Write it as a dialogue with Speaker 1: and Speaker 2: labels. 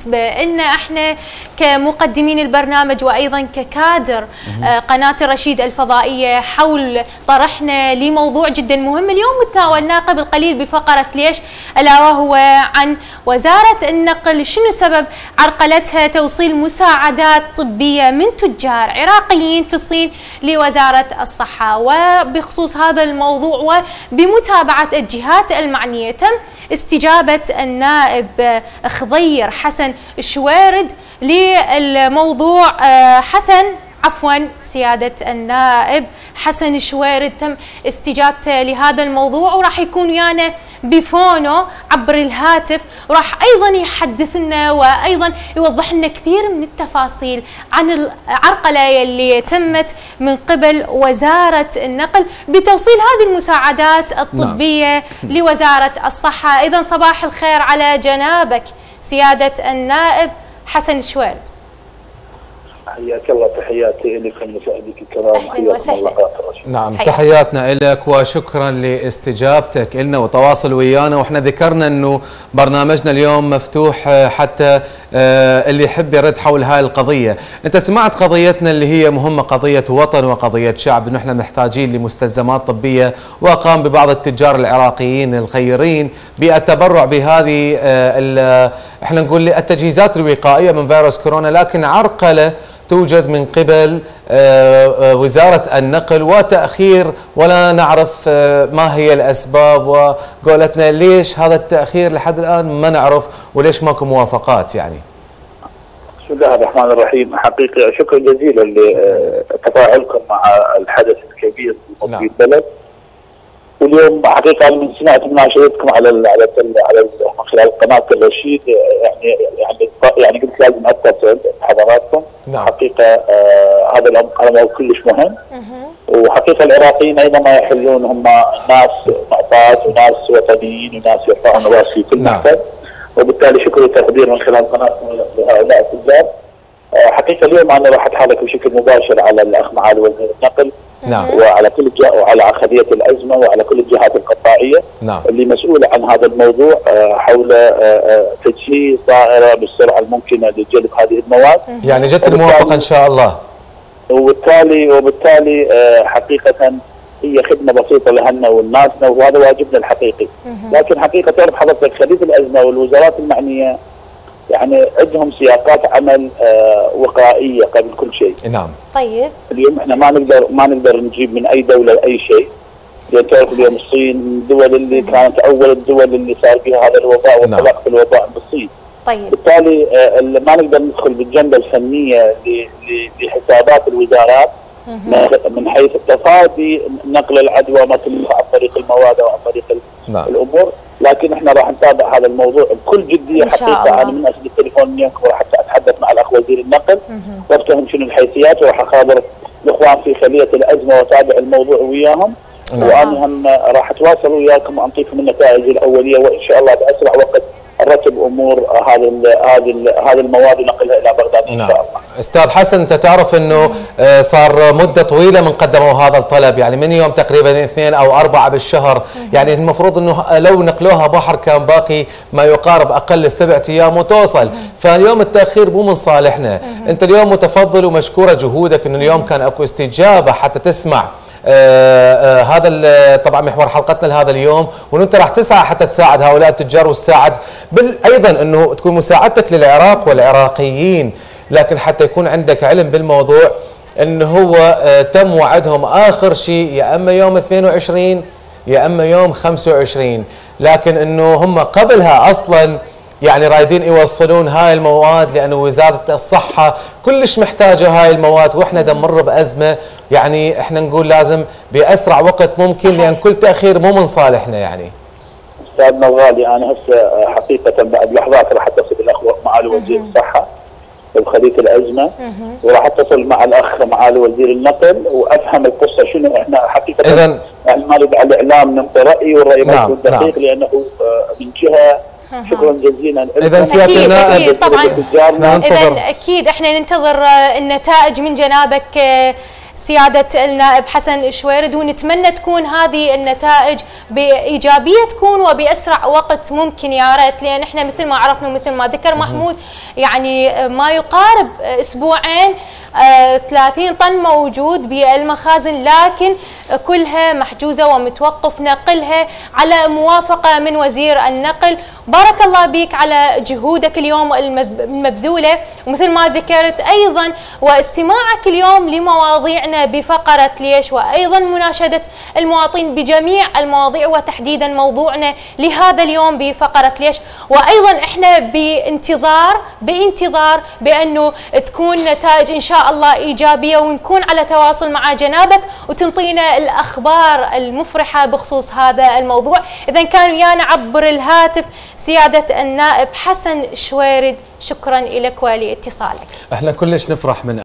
Speaker 1: بالنسبة لنا احنا كمقدمين البرنامج وأيضا ككادر قناة الرشيد الفضائية حول طرحنا لموضوع جدا مهم اليوم تناولناه قبل قليل بفقرة ليش، ألا وهو عن وزارة النقل شنو سبب عرقلتها توصيل مساعدات طبية من تجار عراقيين في الصين لوزارة الصحة. وبخصوص هذا الموضوع وبمتابعة الجهات المعنية تم استجابة النائب خضير حسن شويرد للموضوع. سيادة النائب حسن شويرد تم استجابته لهذا الموضوع وراح يكون ويانا بفونه عبر الهاتف، وراح ايضا يحدث لنا وايضا يوضح لنا كثير من التفاصيل عن العرقله اللي تمت من قبل وزاره النقل بتوصيل هذه المساعدات الطبيه لوزاره الصحه. اذا صباح الخير على جنابك سياده النائب حسن شويرد.
Speaker 2: حياك الله، تحياتي لكم مشاهديك الكرام، حياكم الله.
Speaker 3: نعم تحياتنا لك وشكرا لاستجابتك لنا وتواصل ويانا، واحنا ذكرنا انه برنامجنا اليوم مفتوح حتى اللي يحب يرد حول هاي القضيه. انت سمعت قضيتنا اللي هي مهمه، قضيه وطن وقضيه شعب، انه احنا محتاجين لمستلزمات طبيه، وقام ببعض التجار العراقيين الخيرين بالتبرع بهذه احنا نقول التجهيزات الوقائيه من فيروس كورونا، لكن عرقله توجد من قبل وزارة النقل وتأخير ولا نعرف ما هي الأسباب، وقولتنا ليش هذا التأخير لحد الآن ما نعرف، وليش ماكو موافقات يعني.
Speaker 2: بسم الله الرحمن الرحيم. حقيقة شكرا جزيلا لتفاعلكم مع الحدث الكبير في البلد. واليوم حقيقة من سمعت مناشدتكم على من خلال قناة الرشيد، يعني قلت لازم اتصل بحضراتكم. حقيقة هذا الامر كلش مهم، وحقيقة العراقيين ايضا ما يحلون، هم ناس معطاة وناس وطنيين وناس يرفعون راس في كل مكان، وبالتالي شكر وتقدير من خلال قناتكم لهؤلاء التجار. حقيقة اليوم انا راح اتحرك بشكل مباشر على الاخ معالي وزير النقل وعلى كل وعلى عقدية الأزمة وعلى كل الجهات القطاعية اللي مسؤولة عن هذا الموضوع حول تجهيز طائرة بالسرعة الممكنة لجلب هذه المواد.
Speaker 3: يعني جت الموافقة إن شاء الله.
Speaker 2: وبالتالي حقيقة هي خدمة بسيطة لهنا والناسنا، وهذا واجبنا الحقيقي. لكن حقيقة تعرف حضرتك خليج الأزمة والوزارات المعنية يعني عندهم سياقات عمل وقائيه قبل كل شيء.
Speaker 3: نعم.
Speaker 1: طيب.
Speaker 2: اليوم احنا ما نقدر نجيب من اي دوله اي شيء، لان تعرف اليوم الصين من الدول اللي كانت اول الدول اللي صار فيها هذا الوباء وانطلاق الوباء بالصين.
Speaker 1: طيب.
Speaker 2: بالتالي ما نقدر ندخل بالجنبه الفنيه لحسابات الوزارات من حيث تفادي نقل العدوى مثل عن طريق المواد او عن طريق الامور، لكن احنا راح نتابع هذا الموضوع بكل جديه. حقيقه انا من اسد التليفون وياكم وراح اتحدث مع الاخ وزير النقل وافتهم شنو الحيثيات، وراح اخابر الاخوان في خليه الازمه واتابع الموضوع وياهم. وانا هم راح اتواصل وياكم وانطيكم النتائج الاوليه، وان شاء الله باسرع وقت نرتب امور هذه المواد ونقلها الى بغداد ان شاء الله.
Speaker 3: استاذ حسن، انت تعرف انه صار مده طويله من قدموا هذا الطلب، يعني من يوم تقريبا 2 أو 4 بالشهر، يعني المفروض انه لو نقلوها بحر كان باقي ما يقارب اقل 7 أيام وتوصل، فاليوم التاخير مو من صالحنا. انت اليوم متفضل ومشكوره جهودك انه اليوم كان اكو استجابه حتى تسمع هذا طبعا محور حلقتنا لهذا اليوم، وانت راح تسعى حتى تساعد هؤلاء التجار وتساعد ايضا انه تكون مساعدتك للعراق والعراقيين، لكن حتى يكون عندك علم بالموضوع انه هو تم وعدهم اخر شيء يا اما يوم 22 يا اما يوم 25، لكن انه هم قبلها اصلا يعني رايدين يوصلون هاي المواد، لانه وزاره الصحه كلش محتاجه هاي المواد، واحنا نمر بازمه، يعني احنا نقول لازم باسرع وقت ممكن، لان كل تاخير مو من صالحنا. يعني
Speaker 2: استاذنا الغالي، انا هسه حقيقه بعد لحظات راح اتصل بالاخوه معالي وزير الصحه بخليه الازمه، وراح اتصل مع الاخ معالي وزير النقل وافهم القصه شنو. احنا حقيقه
Speaker 3: اذا
Speaker 2: يعني ما نريد على الاعلام ننطي راي، والراي ما يكون دقيق لانه من جهه. شكرا جزيلا.
Speaker 3: اذا سياده النائب
Speaker 1: طبعا اذا اكيد احنا ننتظر النتائج من جنابك سيادة النائب حسن شويرد، ونتمنى تكون هذه النتائج بإيجابية تكون وبأسرع وقت ممكن يا ريت، لأن احنا مثل ما عرفنا ومثل ما ذكر محمود يعني ما يقارب أسبوعين 30 طن موجود بالمخازن، لكن كلها محجوزة ومتوقف نقلها على موافقة من وزير النقل. بارك الله بك على جهودك اليوم المبذولة، ومثل ما ذكرت أيضا واستماعك اليوم لمواضيعنا بفقرة ليش، وأيضا مناشدة المواطنين بجميع المواضيع، وتحديدا موضوعنا لهذا اليوم بفقرة ليش. وأيضا احنا بانتظار بأنه تكون نتائج إن شاء الله إيجابية، ونكون على تواصل مع جنابك وتنطينا الأخبار المفرحة بخصوص هذا الموضوع. إذا كان ويانا عبر الهاتف سيادة النائب حسن شويرد، شكرا لك ولاتصالك.
Speaker 3: احنا كلش نفرح من